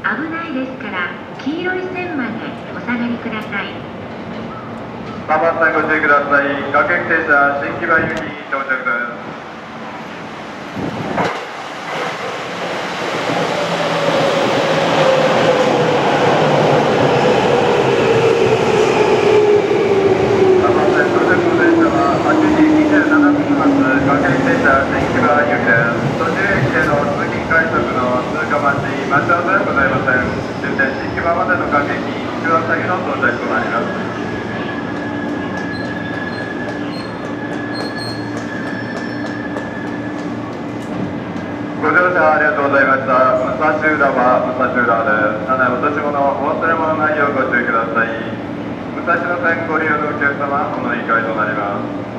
危ないですから、黄色い線までお下がりください。 3番線ご注意ください。各駅停車、新木場行き到着です。待ち合わせはございません。終点新木場までの各駅、一番先の到着となります。ご乗車ありがとうございました。武蔵浦和、武蔵浦和です。車内落とし物、お忘れ物ないようご注意ください。武蔵野線ご利用のお客様、お乗り換えとなります。